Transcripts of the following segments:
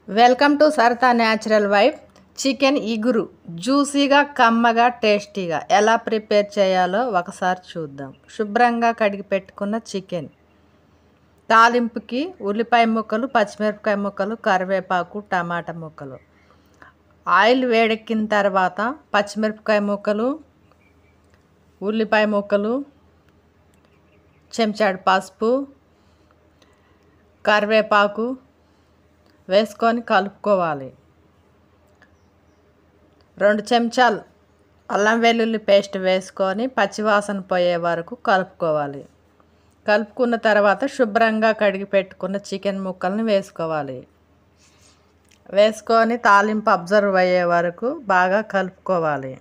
Welcome to Sarita natural wife. Chicken ఇగురు జ్యూసీగా కమ్మగా టేస్టీగా ఎలా ప్రిపేర్ చేయాలో ఒకసారి చూద్దాం. శుభ్రంగా కడిగి పెట్టుకున్న చికెన్, తాలింపుకి ఉల్లిపాయ ముక్కలు, పచ్చిమిరపకాయ ముక్కలు, కరివేపాకు, టమాటా ముక్కలు. ఆయిల్ వేడెక్కిన తర్వాత పచ్చిమిరపకాయ ముక్కలు, ఉల్లిపాయ ముక్కలు, చెంచాడు పసుపు, కరివేపాకు వేసుకొని కలుపుకోవాలి. 2 చెంచాలు అల్లం వెల్లుల్లి పేస్ట్ వేసుకొని పచ్చివాసన పోయే వరకు కలుపుకోవాలి. కలుపుకున్న తర్వాత శుభ్రంగా కడిగి పెట్టుకున్న చికెన్ ముక్కల్ని వేసుకోవాలి. వేసుకొని తాలింపు అబ్జర్వ్ అయ్యే వరకు బాగా కలుపుకోవాలి.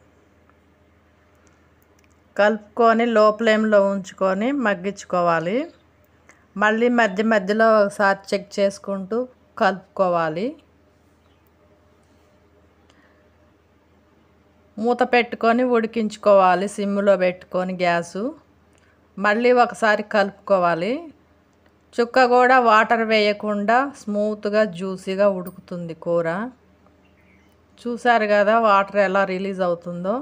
కలుపుకొని లో ఫ్లేమ్లో ఉంచుకొని మగ్గించుకోవాలి. మళ్ళీ మధ్య మధ్యలో ఒకసారి చెక్ చేసుకుంటూ కలుపుకోవాలి. మూత పెట్టుకొని ఉడికించుకోవాలి. సిమ్లో పెట్టుకొని గ్యాసు మళ్ళీ ఒకసారి కలుపుకోవాలి. చుక్క కూడా వాటర్ వేయకుండా స్మూత్గా జ్యూసీగా ఉడుకుతుంది కూర. చూసారు కదా వాటర్ ఎలా రిలీజ్ అవుతుందో.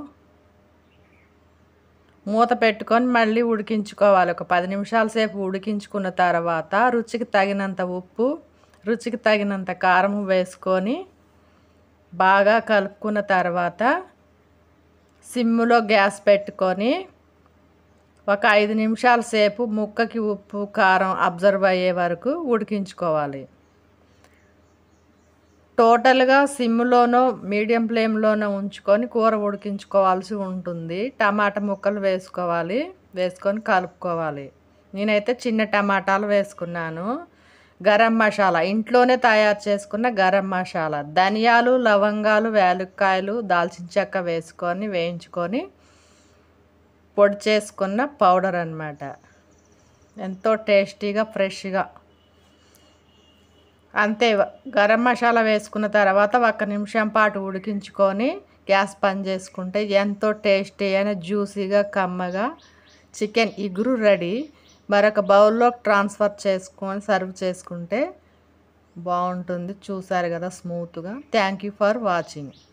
మూత పెట్టుకొని మళ్ళీ ఉడికించుకోవాలి. ఒక 10 నిమిషాల సేపు ఉడికించుకున్న తర్వాత రుచికి తగినంత ఉప్పు, రుచికి తగినంత కారం వేసుకొని బాగా కలుపుకున్న తర్వాత సిమ్లో గ్యాస్ పెట్టుకొని ఒక 5 నిమిషాల సేపు ముక్కకి ఉప్పు కారం అబ్జర్వ్ అయ్యే వరకు ఉడికించుకోవాలి. టోటల్గా సిమ్లోనో మీడియం ఫ్లేమ్లోనో ఉంచుకొని కూర ఉడికించుకోవాల్సి ఉంటుంది. టమాటా ముక్కలు వేసుకోవాలి. వేసుకొని కలుపుకోవాలి. నేనైతే చిన్న టమాటాలు వేసుకున్నాను. గరం మసాలా ఇంట్లోనే తయారు చేసుకున్న గరం మసాలా, ధనియాలు, లవంగాలు, యాలక్కాయలు, దాల్చిన చెక్క వేసుకొని వేయించుకొని పొడి చేసుకున్న పౌడర్ అన్నమాట. ఎంతో టేస్టీగా ఫ్రెష్గా. అంతే. గరం మసాలా వేసుకున్న తర్వాత 1 నిమిషం పాటు ఉడికించుకొని గ్యాస్ బంద్ చేసుకుంటే ఎంతో టేస్టీ అయిన జ్యూసీగా కమ్మగా చికెన్ ఇగురు రెడీ. మరొక బౌల్లోకి ట్రాన్స్ఫర్ చేసుకొని సర్వ్ చేసుకుంటే బాగుంటుంది. చూసారు కదా స్మూత్గా. Thank you for watching.